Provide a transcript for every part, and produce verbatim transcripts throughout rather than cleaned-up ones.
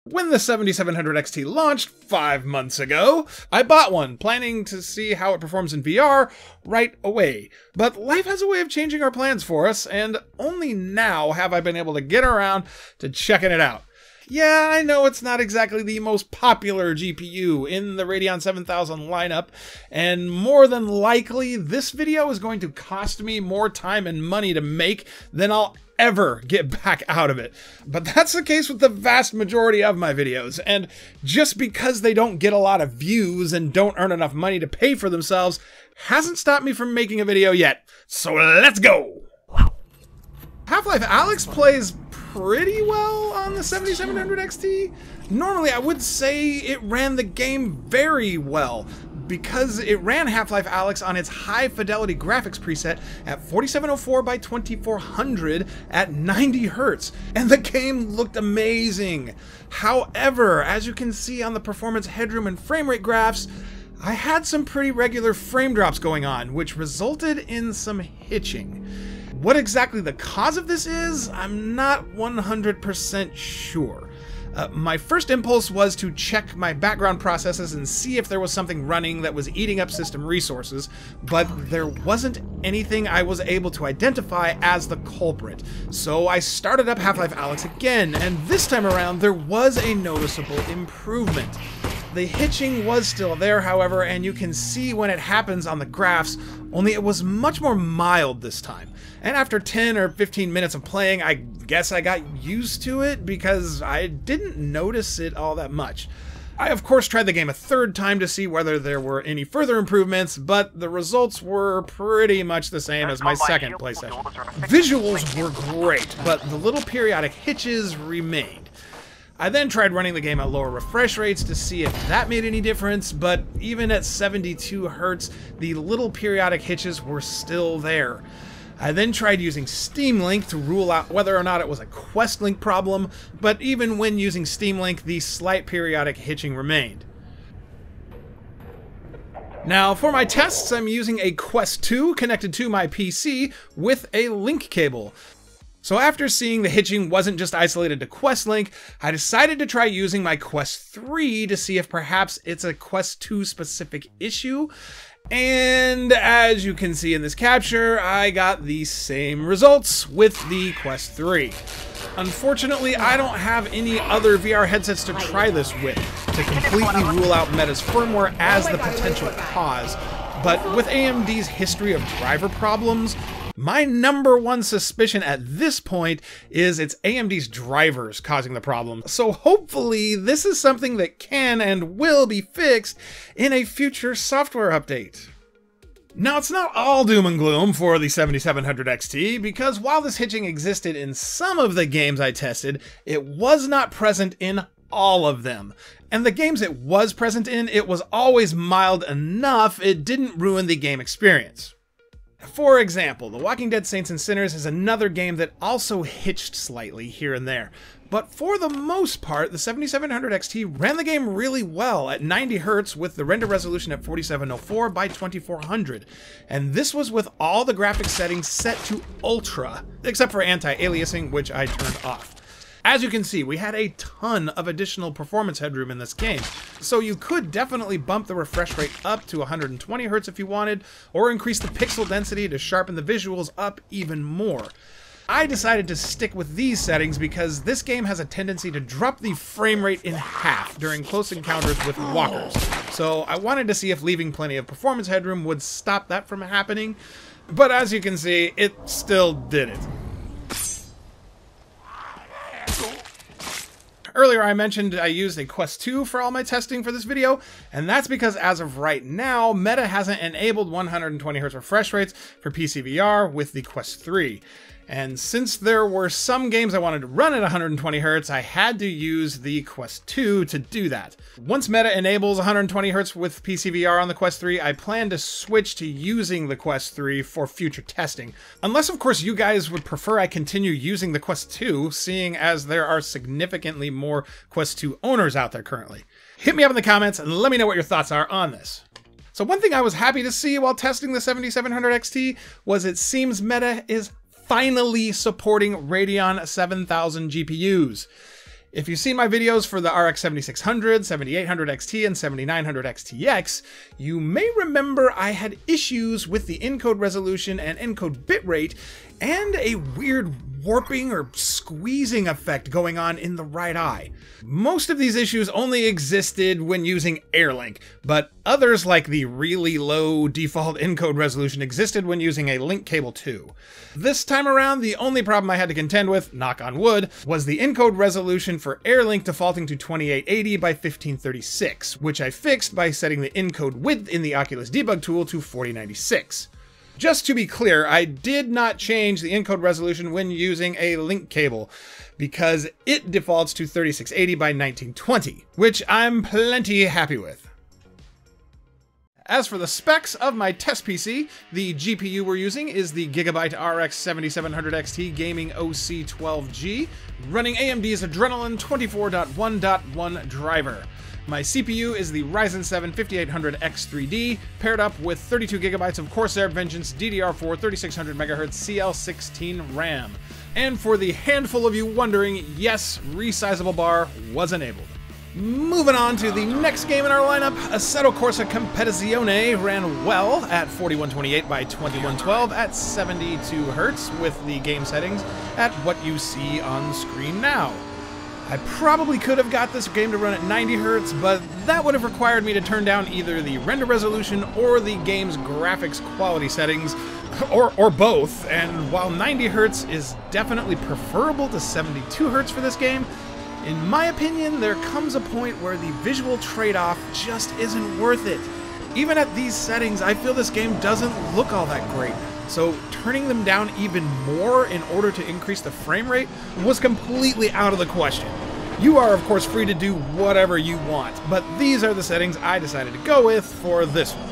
When the seventy-seven hundred X T launched five months ago, I bought one, planning to see how it performs in V R right away. But life has a way of changing our plans for us, and only now have I been able to get around to checking it out. Yeah, I know it's not exactly the most popular G P U in the Radeon seven thousand lineup, and more than likely, this video is going to cost me more time and money to make than I'll ever get back out of it. But that's the case with the vast majority of my videos, and just because they don't get a lot of views and don't earn enough money to pay for themselves hasn't stopped me from making a video yet. So let's go! Half-Life Alyx plays pretty well on the seventy-seven hundred X T. Normally, I would say it ran the game very well, because it ran Half-Life Alyx on its high-fidelity graphics preset at forty-seven oh four by twenty-four hundred at ninety hertz, and the game looked amazing. However, as you can see on the performance headroom and frame rate graphs, I had some pretty regular frame drops going on, which resulted in some hitching. What exactly the cause of this is, I'm not one hundred percent sure. Uh, my first impulse was to check my background processes and see if there was something running that was eating up system resources, but there wasn't anything I was able to identify as the culprit. So I started up Half-Life Alyx again, and this time around there was a noticeable improvement. The hitching was still there, however, and you can see when it happens on the graphs, only it was much more mild this time. And after ten or fifteen minutes of playing, I guess I got used to it because I didn't notice it all that much. I of course tried the game a third time to see whether there were any further improvements, but the results were pretty much the same as my second play session. Visuals were great, but the little periodic hitches remained. I then tried running the game at lower refresh rates to see if that made any difference, but even at seventy-two hertz, the little periodic hitches were still there. I then tried using Steam Link to rule out whether or not it was a Quest Link problem, but even when using Steam Link, the slight periodic hitching remained. Now, for my tests, I'm using a Quest two connected to my P C with a link cable. So after seeing the hitching wasn't just isolated to Quest Link, I decided to try using my Quest three to see if perhaps it's a Quest two specific issue. And as you can see in this capture, I got the same results with the Quest three. Unfortunately, I don't have any other V R headsets to try this with to completely rule out Meta's firmware as the potential cause. But with A M D's history of driver problems, my number one suspicion at this point is it's A M D's drivers causing the problem. So hopefully this is something that can and will be fixed in a future software update. Now, it's not all doom and gloom for the seventy-seven hundred X T, because while this hitching existed in some of the games I tested, it was not present in all of them. And the games it was present in, it was always mild enough it didn't ruin the game experience. For example, The Walking Dead Saints and Sinners is another game that also hitched slightly here and there. But for the most part, the seventy-seven hundred X T ran the game really well at ninety hertz with the render resolution at forty-seven oh four by twenty-four hundred. And this was with all the graphics settings set to ultra, except for anti-aliasing, which I turned off. As you can see, we had a ton of additional performance headroom in this game, so you could definitely bump the refresh rate up to one hundred twenty hertz if you wanted, or increase the pixel density to sharpen the visuals up even more. I decided to stick with these settings because this game has a tendency to drop the frame rate in half during close encounters with walkers, so I wanted to see if leaving plenty of performance headroom would stop that from happening, but as you can see, it still did it. Earlier I mentioned I used a Quest two for all my testing for this video, and that's because as of right now, Meta hasn't enabled one hundred twenty hertz refresh rates for P C V R with the Quest three. And since there were some games I wanted to run at one hundred twenty hertz, I had to use the Quest two to do that. Once Meta enables one hundred twenty hertz with P C V R on the Quest three, I plan to switch to using the Quest three for future testing. Unless, of course, you guys would prefer I continue using the Quest two, seeing as there are significantly more Quest two owners out there currently. Hit me up in the comments and let me know what your thoughts are on this. So one thing I was happy to see while testing the seventy-seven hundred X T was it seems Meta is finally supporting Radeon seven thousand G P Us. If you've seen my videos for the R X seventy-six hundred, seventy-eight hundred X T, and seventy-nine hundred X T X, you may remember I had issues with the encode resolution and encode bitrate, and a weird warping or squeezing effect going on in the right eye. Most of these issues only existed when using AirLink, but others like the really low default encode resolution existed when using a link cable too. This time around, the only problem I had to contend with, knock on wood, was the encode resolution for AirLink defaulting to twenty-eight eighty by fifteen thirty-six, which I fixed by setting the encode width in the Oculus debug tool to forty ninety-six. Just to be clear, I did not change the encode resolution when using a link cable, because it defaults to thirty-six eighty by nineteen twenty, which I'm plenty happy with. As for the specs of my test P C, the G P U we're using is the Gigabyte R X seventy-seven hundred X T Gaming O C twelve G, running A M D's Adrenalin twenty-four point one point one driver. My C P U is the Ryzen seven fifty-eight hundred X three D, paired up with thirty-two gigabytes of Corsair Vengeance D D R four thirty-six hundred megahertz C L sixteen RAM. And for the handful of you wondering, yes, resizable bar was enabled. Moving on to the next game in our lineup, Assetto Corsa Competizione ran well at forty-one twenty-eight by twenty-one twelve at seventy-two hertz with the game settings at what you see on screen now. I probably could have got this game to run at ninety hertz, but that would have required me to turn down either the render resolution or the game's graphics quality settings, or, or both, and while ninety hertz is definitely preferable to seventy-two hertz for this game, in my opinion, there comes a point where the visual trade-off just isn't worth it. Even at these settings, I feel this game doesn't look all that great, so turning them down even more in order to increase the frame rate was completely out of the question. You are, of course, free to do whatever you want, but these are the settings I decided to go with for this one.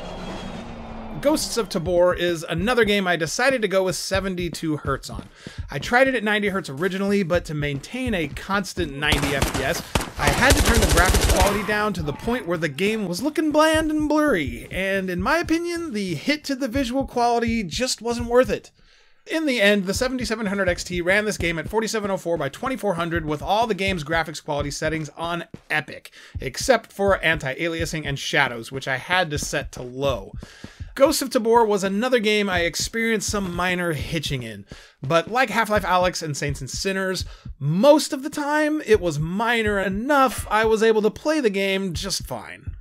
Ghosts of Tabor is another game I decided to go with seventy-two hertz on. I tried it at ninety hertz originally, but to maintain a constant ninety F P S, I had to turn the graphics quality down to the point where the game was looking bland and blurry, and in my opinion, the hit to the visual quality just wasn't worth it. In the end, the seventy-seven hundred X T ran this game at forty-seven oh four by twenty-four hundred with all the game's graphics quality settings on epic, except for anti-aliasing and shadows, which I had to set to low. Ghosts of Tabor was another game I experienced some minor hitching in, but like Half-Life Alyx and Saints and Sinners, most of the time it was minor enough I was able to play the game just fine.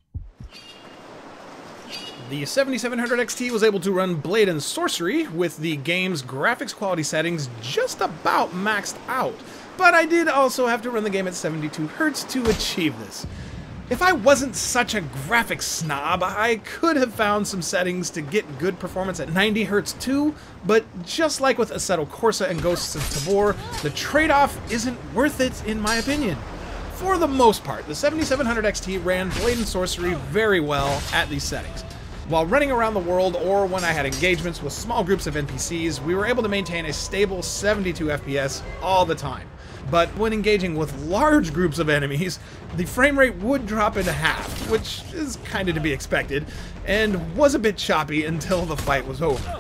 The seventy-seven hundred X T was able to run Blade and Sorcery with the game's graphics quality settings just about maxed out, but I did also have to run the game at seventy-two hertz to achieve this. If I wasn't such a graphics snob, I could have found some settings to get good performance at ninety hertz too, but just like with Assetto Corsa and Ghosts of Tabor, the trade-off isn't worth it in my opinion. For the most part, the seventy-seven hundred X T ran Blade and Sorcery very well at these settings. While running around the world or when I had engagements with small groups of N P Cs, we were able to maintain a stable seventy-two F P S all the time. But when engaging with large groups of enemies, the frame rate would drop into half, which is kind of to be expected, and was a bit choppy until the fight was over.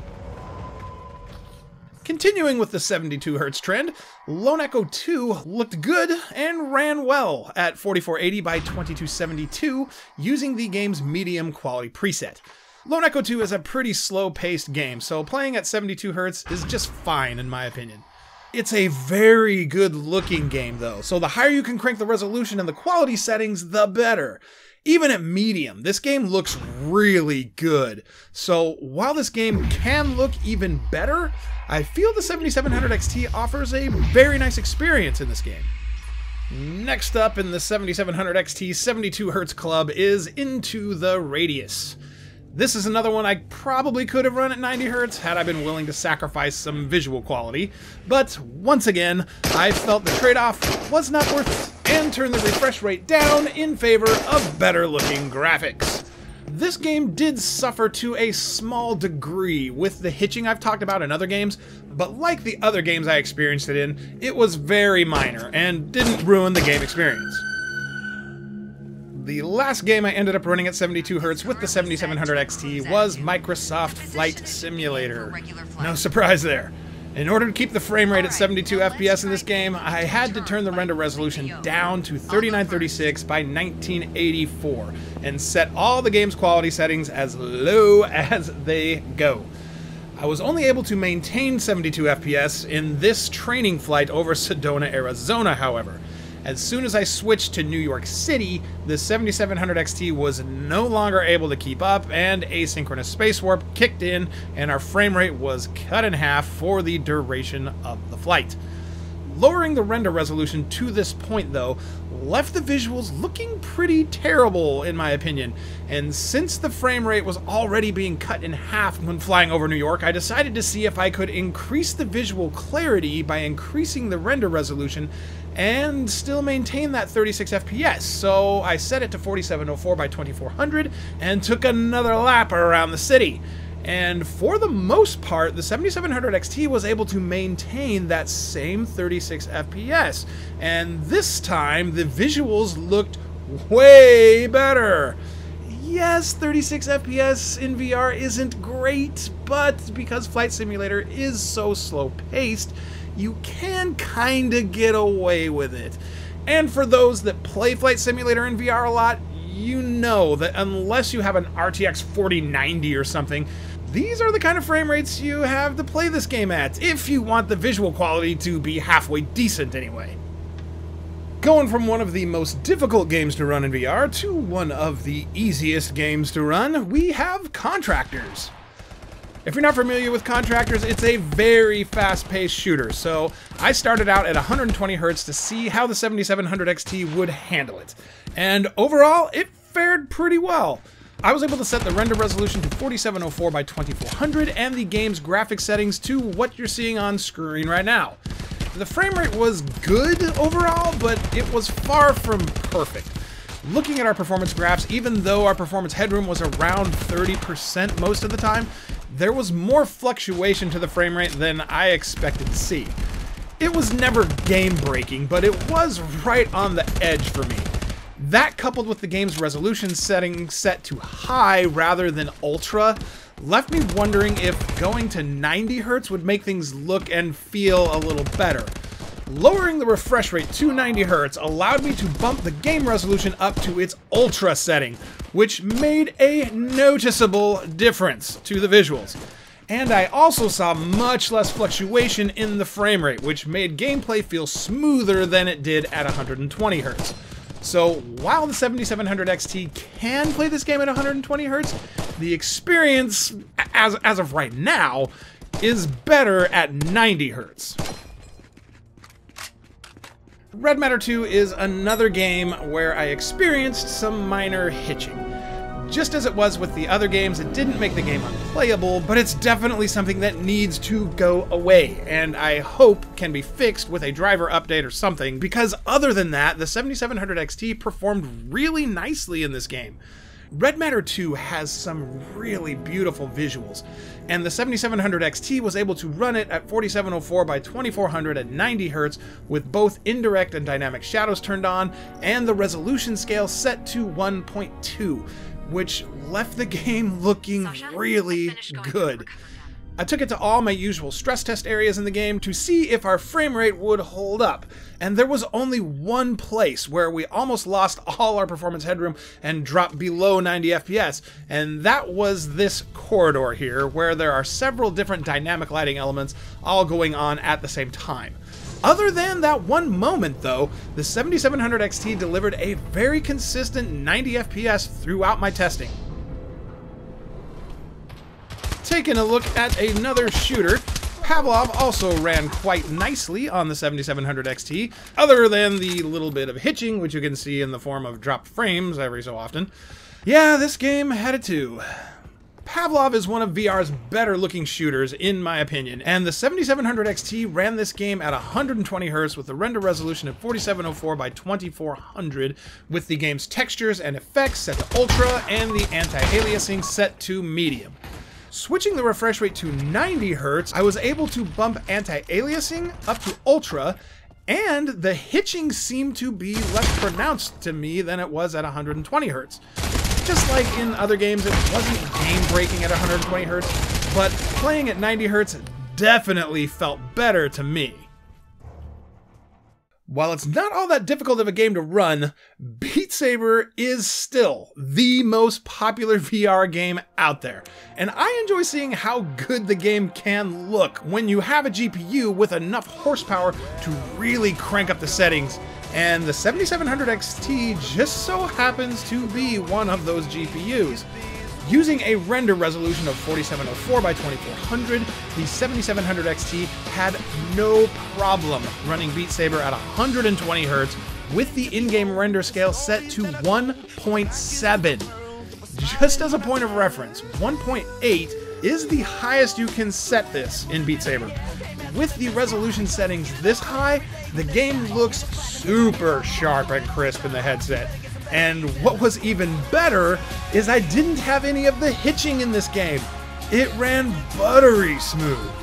Continuing with the seventy-two hertz trend, Lone Echo two looked good and ran well at forty-four eighty by twenty-two seventy-two using the game's medium quality preset. Lone Echo two is a pretty slow-paced game, so playing at seventy-two hertz is just fine in my opinion. It's a very good looking game though, so the higher you can crank the resolution and the quality settings, the better. Even at medium, this game looks really good. So while this game can look even better, I feel the seventy-seven hundred X T offers a very nice experience in this game. Next up in the seventy-seven hundred X T seventy-two hertz club is Into the Radius. This is another one I probably could have run at ninety hertz had I been willing to sacrifice some visual quality, but once again, I felt the trade-off was not worth it, and turned the refresh rate down in favor of better looking graphics. This game did suffer to a small degree with the hitching I've talked about in other games, but like the other games I experienced it in, it was very minor and didn't ruin the game experience. The last game I ended up running at seventy-two hertz with the seventy-seven hundred X T was Microsoft Flight Simulator. No surprise there. In order to keep the frame rate at seventy-two F P S in this game, I had to turn the render resolution down to thirty-nine thirty-six by nineteen eighty-four and set all the game's quality settings as low as they go. I was only able to maintain seventy-two F P S in this training flight over Sedona, Arizona, however. As soon as I switched to New York City, the seventy-seven hundred X T was no longer able to keep up, and asynchronous space warp kicked in, and our frame rate was cut in half for the duration of the flight. Lowering the render resolution to this point, though, left the visuals looking pretty terrible, in my opinion, and since the frame rate was already being cut in half when flying over New York, I decided to see if I could increase the visual clarity by increasing the render resolution and still maintain that thirty-six F P S, so I set it to forty-seven oh four by twenty-four hundred and took another lap around the city. And for the most part, the seventy-seven hundred X T was able to maintain that same thirty-six F P S, and this time the visuals looked way better. Yes, thirty-six F P S in V R isn't great, but because Flight Simulator is so slow-paced, you can kinda get away with it. And for those that play Flight Simulator in V R a lot, you know that unless you have an R T X forty ninety or something, these are the kind of frame rates you have to play this game at, if you want the visual quality to be halfway decent anyway. Going from one of the most difficult games to run in V R to one of the easiest games to run, we have Contractors. If you're not familiar with Contractors, it's a very fast-paced shooter, so I started out at one hundred twenty hertz to see how the seventy-seven hundred X T would handle it. And overall, it fared pretty well. I was able to set the render resolution to forty-seven oh four by twenty-four hundred and the game's graphic settings to what you're seeing on screen right now. The frame rate was good overall, but it was far from perfect. Looking at our performance graphs, even though our performance headroom was around thirty percent most of the time, there was more fluctuation to the frame rate than I expected to see. It was never game-breaking, but it was right on the edge for me. That, coupled with the game's resolution setting set to high rather than ultra, left me wondering if going to ninety hertz would make things look and feel a little better. Lowering the refresh rate to ninety hertz allowed me to bump the game resolution up to its ultra setting, which made a noticeable difference to the visuals. And I also saw much less fluctuation in the frame rate, which made gameplay feel smoother than it did at one hundred twenty hertz. So while the seventy-seven hundred X T can play this game at one hundred twenty hertz, the experience, as, as of right now, is better at ninety hertz. Red Matter two is another game where I experienced some minor hitching. Just as it was with the other games, it didn't make the game unplayable, but it's definitely something that needs to go away, and I hope can be fixed with a driver update or something, because other than that, the seventy-seven hundred X T performed really nicely in this game. Red Matter two has some really beautiful visuals, and the seventy-seven hundred X T was able to run it at forty-seven oh four by twenty-four hundred at ninety hertz with both indirect and dynamic shadows turned on, and the resolution scale set to one point two, which left the game looking really good. I took it to all my usual stress test areas in the game to see if our frame rate would hold up, and there was only one place where we almost lost all our performance headroom and dropped below ninety F P S, and that was this corridor here, where there are several different dynamic lighting elements all going on at the same time. Other than that one moment, though, the seventy-seven hundred X T delivered a very consistent ninety F P S throughout my testing. Taking a look at another shooter, Pavlov also ran quite nicely on the seventy-seven hundred X T, other than the little bit of hitching, which you can see in the form of dropped frames every so often. Yeah, this game had it too. Pavlov is one of V R's better looking shooters in my opinion, and the seventy-seven hundred X T ran this game at one hundred twenty hertz with the render resolution of forty-seven oh four by twenty-four hundred, with the game's textures and effects set to ultra and the anti-aliasing set to medium. Switching the refresh rate to ninety hertz, I was able to bump anti-aliasing up to ultra, and the hitching seemed to be less pronounced to me than it was at one hundred twenty hertz. Just like in other games, it wasn't game-breaking at one hundred twenty hertz, but playing at ninety hertz definitely felt better to me. While it's not all that difficult of a game to run, Beat Saber is still the most popular V R game out there. And I enjoy seeing how good the game can look when you have a G P U with enough horsepower to really crank up the settings. And the seventy-seven hundred X T just so happens to be one of those G P Us. Using a render resolution of forty-seven oh four by twenty-four hundred, the seventy-seven hundred X T had no problem running Beat Saber at one hundred twenty hertz with the in-game render scale set to one point seven. Just as a point of reference, one point eight is the highest you can set this in Beat Saber. With the resolution settings this high, the game looks super sharp and crisp in the headset. And what was even better is I didn't have any of the hitching in this game. It ran buttery smooth.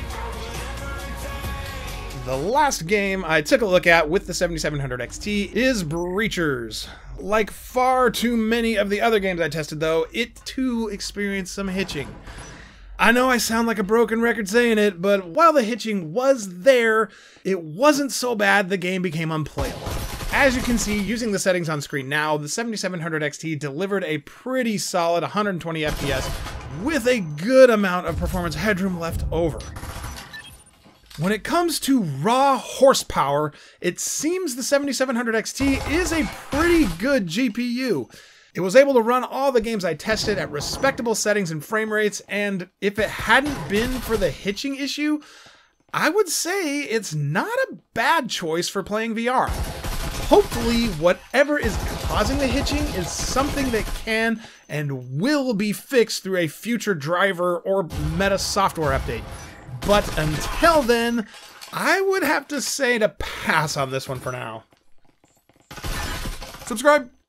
The last game I took a look at with the seventy-seven hundred X T is Breachers. Like far too many of the other games I tested though, it too experienced some hitching. I know I sound like a broken record saying it, but while the hitching was there, it wasn't so bad the game became unplayable. As you can see, using the settings on screen now, the seventy-seven hundred X T delivered a pretty solid one hundred twenty F P S with a good amount of performance headroom left over. When it comes to raw horsepower, it seems the seventy-seven hundred X T is a pretty good G P U. It was able to run all the games I tested at respectable settings and frame rates, and if it hadn't been for the hitching issue, I would say it's not a bad choice for playing V R. Hopefully, whatever is causing the hitching is something that can and will be fixed through a future driver or meta software update. But until then, I would have to say to pass on this one for now. Subscribe!